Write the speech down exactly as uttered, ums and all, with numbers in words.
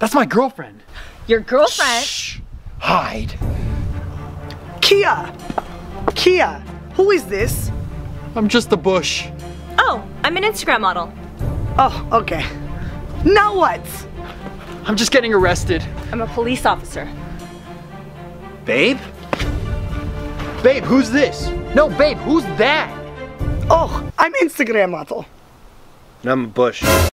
That's my girlfriend. Your girlfriend? Shh. Hide. Kia! Kia, who is this? I'm just a bush. Oh, I'm an Instagram model. Oh, okay. Now what? I'm just getting arrested. I'm a police officer. Babe? Babe, who's this? No, babe, who's that? Oh, I'm Instagram model. I'm a bush.